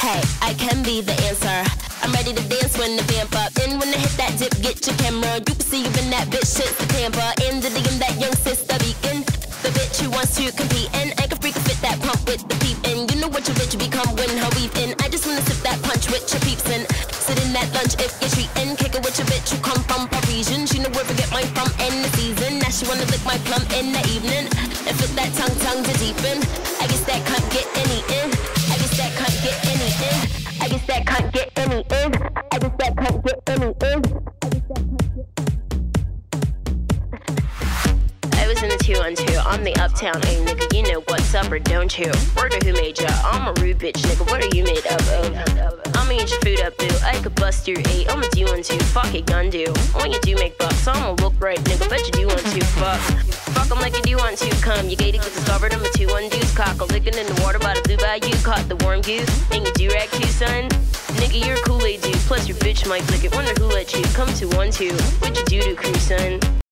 Hey, I can be the answer. I'm ready to dance when the vamp up. Then when I hit that dip, get your camera. You can see even that bitch shit's the tamper. In the DM, that young sister beacon. The bitch who wants to compete and I can freak fit that pump with the peep. And you know what your bitch become when her weave in. I just wanna sip that punch with your peeps and sit in that lunch if you're treating. Kick it with your bitch who come from Parisian. She know where to get mine from in the season. Now she wanna lick my plum in the evening and fit that tongue to deepen. I guess that can't get any in. I guess that can't get any in. I guess that can't get any in. I guess that can't get any in. I was in the 212 on the uptown, hey nigga, you know what's up or don't you? Word of who made ya? I'm a rude bitch, nigga, what are you made up of? I'ma eat your food up, boo, I could bust your 8, I'ma do one too, fuck it, gun do. When you do make bucks, I'ma look right, nigga, bet you do want to, fuck. Fuck 'em like you do want to come, you gated, get discovered, I'm a 2-1 deuce, cockle, licking in the water by the blue bayou, caught the warm goose, and you do rag too, son? Nigga, you're a Kool-Aid dude, plus your bitch might lick it, wonder who let you come to 1-2, what you do to crew, son?